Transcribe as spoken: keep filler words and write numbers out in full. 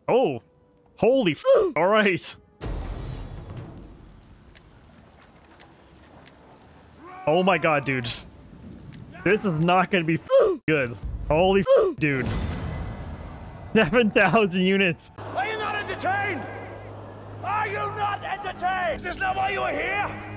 Oh, holy f. All right. Oh my god, dude. Just, this is not going to be f good. Holy f, dude. seven thousand units. Are you not entertained? Are you not entertained? Is this not why you were here?